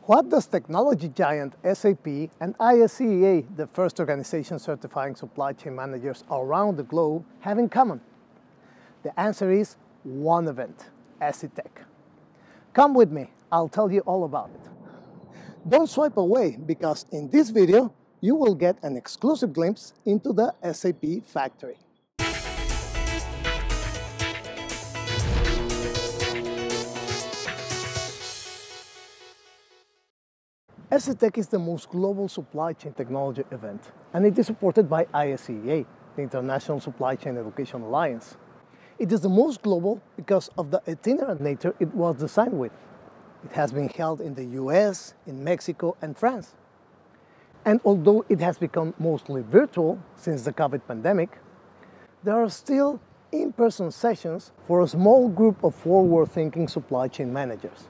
What does technology giant SAP and ISCEA, the first organization certifying supply chain managers around the globe, have in common? The answer is one event, SCTECH. Come with me, I'll tell you all about it. Don't swipe away, because in this video, you will get an exclusive glimpse into the SAP factory. SCTECH is the most global supply chain technology event, and it is supported by ISCEA, the International Supply Chain Education Alliance. It is the most global because of the itinerant nature it was designed with. It has been held in the US, in Mexico, and France. And although it has become mostly virtual since the COVID pandemic, there are still in-person sessions for a small group of forward-thinking supply chain managers.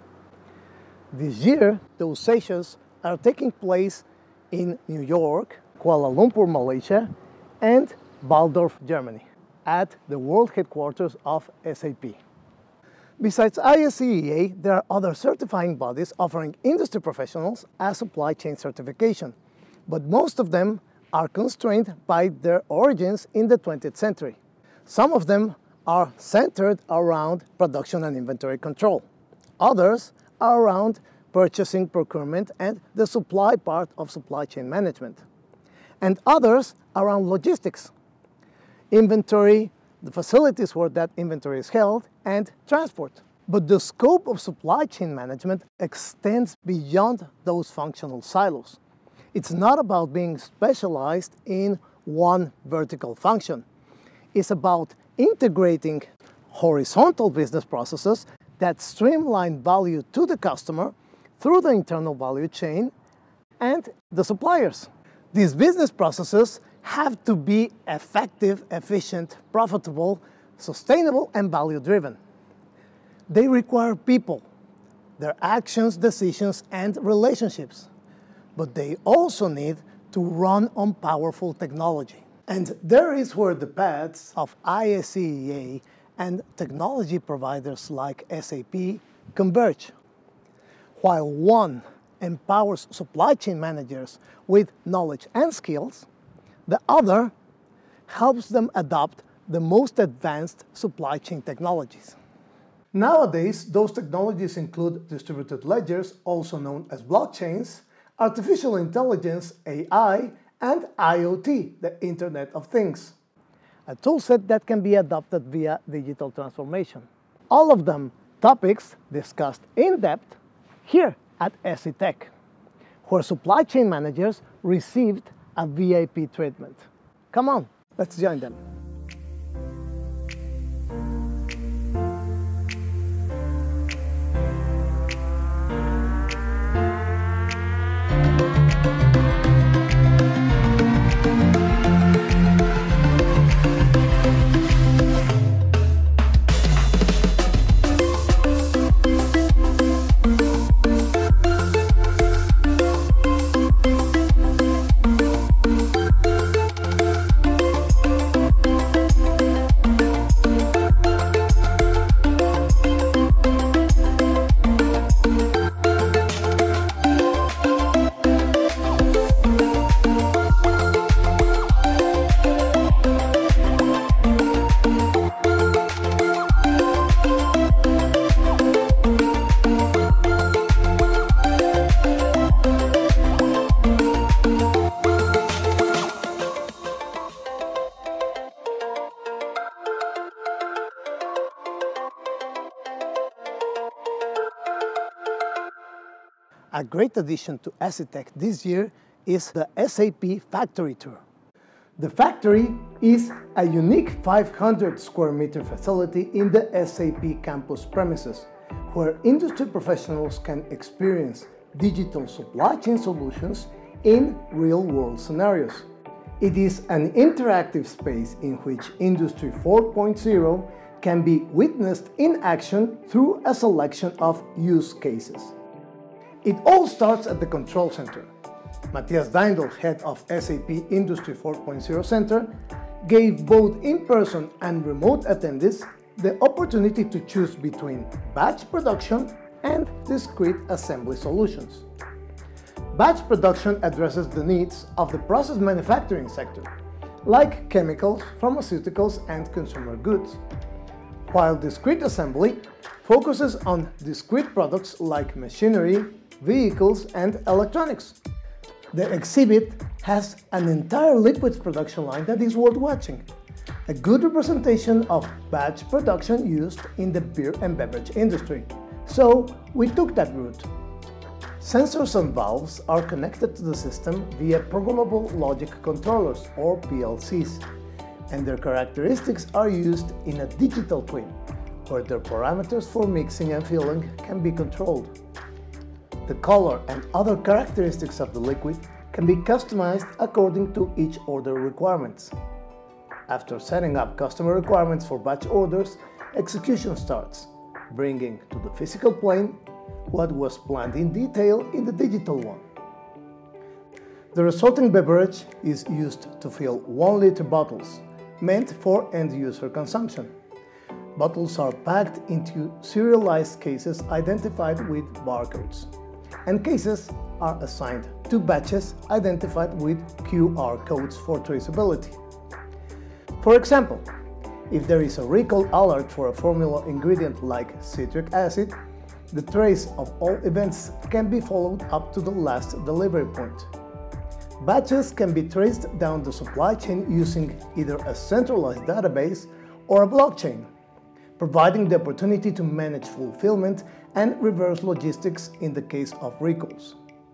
This year, those sessions are taking place in New York, Kuala Lumpur, Malaysia, and Walldorf, Germany, at the World Headquarters of SAP. Besides ISCEA, there are other certifying bodies offering industry professionals a supply chain certification, but most of them are constrained by their origins in the 20th century. Some of them are centered around production and inventory control. Others are around purchasing, procurement, and the supply part of supply chain management. And others around logistics, inventory, the facilities where that inventory is held, and transport. But the scope of supply chain management extends beyond those functional silos. It's not about being specialized in one vertical function. It's about integrating horizontal business processes that streamline value to the customer through the internal value chain and the suppliers. These business processes have to be effective, efficient, profitable, sustainable, and value-driven. They require people, their actions, decisions, and relationships. But they also need to run on powerful technology. And there is where the paths of ISCEA and technology providers like SAP converge. While one empowers supply chain managers with knowledge and skills, the other helps them adopt the most advanced supply chain technologies. Nowadays, those technologies include distributed ledgers, also known as blockchains, artificial intelligence, AI, and IoT, the Internet of Things. A toolset that can be adopted via digital transformation. All of them topics discussed in depth here at SCTECH, where supply chain managers received a VIP treatment. Come on, let's join them. A great addition to SCTECH this year is the SAP Factory Tour. The factory is a unique 500 square meter facility in the SAP campus premises, where industry professionals can experience digital supply chain solutions in real-world scenarios. It is an interactive space in which Industry 4.0 can be witnessed in action through a selection of use cases. It all starts at the Control Center. Matthias Deindl, head of SAP Industry 4.0 Center, gave both in-person and remote attendees the opportunity to choose between batch production and discrete assembly solutions. Batch production addresses the needs of the process manufacturing sector, like chemicals, pharmaceuticals, and consumer goods, while discrete assembly focuses on discrete products like machinery, vehicles, and electronics. The exhibit has an entire liquids production line that is worth watching, a good representation of batch production used in the beer and beverage industry. So we took that route. Sensors and valves are connected to the system via programmable logic controllers, or PLCs, and their characteristics are used in a digital twin, where their parameters for mixing and filling can be controlled. The color and other characteristics of the liquid can be customized according to each order requirements. After setting up customer requirements for batch orders, execution starts, bringing to the physical plane what was planned in detail in the digital one. The resulting beverage is used to fill 1-liter bottles, meant for end-user consumption. Bottles are packed into serialized cases identified with barcodes, and cases are assigned to batches identified with QR codes for traceability. For example, if there is a recall alert for a formula ingredient like citric acid, the trace of all events can be followed up to the last delivery point. Batches can be traced down the supply chain using either a centralized database or a blockchain, providing the opportunity to manage fulfillment and reverse logistics in the case of recalls.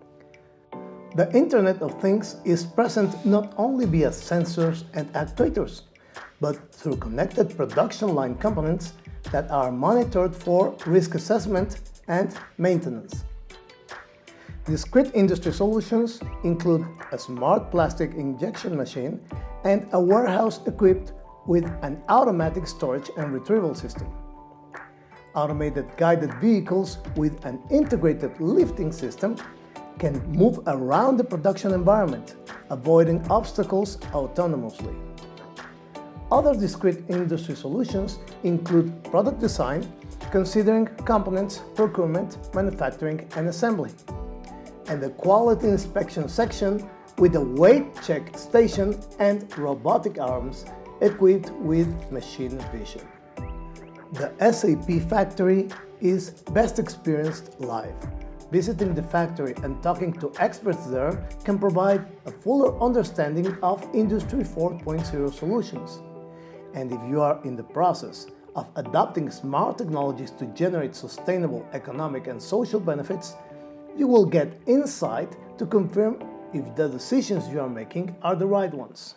The Internet of Things is present not only via sensors and actuators, but through connected production line components that are monitored for risk assessment and maintenance. Discrete industry solutions include a smart plastic injection machine and a warehouse equipped with an automatic storage and retrieval system. Automated guided vehicles with an integrated lifting system can move around the production environment, avoiding obstacles autonomously. Other discrete industry solutions include product design, considering components, procurement, manufacturing, and assembly, and the quality inspection section with a weight check station and robotic arms equipped with machine vision. The SAP factory is best experienced live. Visiting the factory and talking to experts there can provide a fuller understanding of Industry 4.0 solutions. And if you are in the process of adopting smart technologies to generate sustainable economic and social benefits, you will get insight to confirm if the decisions you are making are the right ones.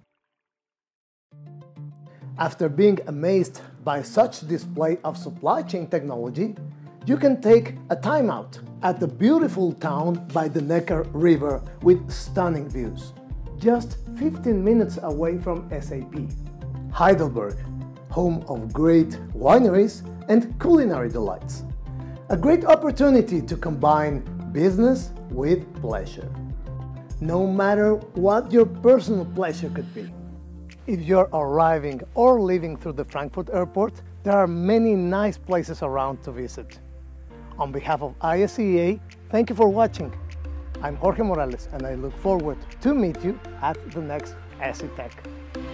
After being amazed by such display of supply chain technology, you can take a timeout at the beautiful town by the Neckar River with stunning views, just 15 minutes away from SAP. Heidelberg, home of great wineries and culinary delights. A great opportunity to combine business with pleasure, no matter what your personal pleasure could be. If you're arriving or leaving through the Frankfurt airport, there are many nice places around to visit. On behalf of ISCEA, thank you for watching. I'm Jorge Morales and I look forward to meet you at the next SCTECH.